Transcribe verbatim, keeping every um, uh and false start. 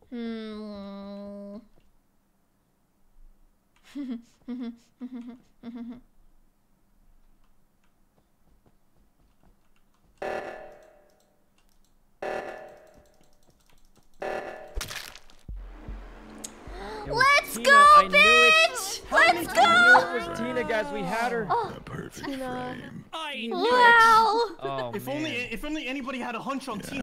Hmm. Let's Tina, go, I knew bitch! it. Let's go! I knew it was Tina, guys. We had her. Oh, A perfect Tina. frame. I wow! Oh, If man. only if only anybody had a hunch on Tina.